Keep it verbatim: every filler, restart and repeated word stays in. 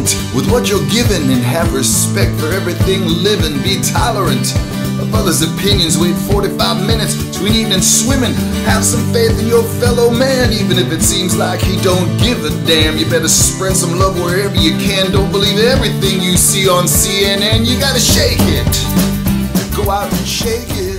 content with what you're given and have respect for everything living. Be tolerant of others' opinions. Wait forty-five minutes between eating and swimming. Have some faith in your fellow man, even if it seems like he don't give a damn. You better spread some love wherever you can. Don't believe everything you see on C N N. You gotta shake it. Go out and shake it.